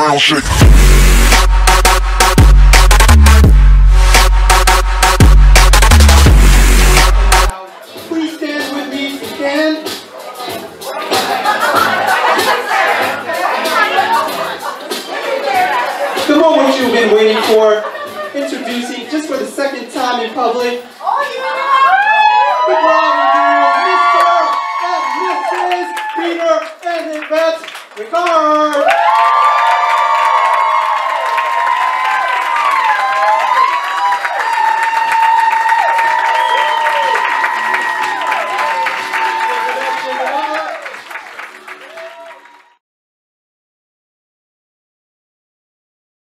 around, shake. Please stand with me if you can. The moment you've been waiting for, introducing just for the second time in public. The Mr. and Mrs. Peter and Yvette.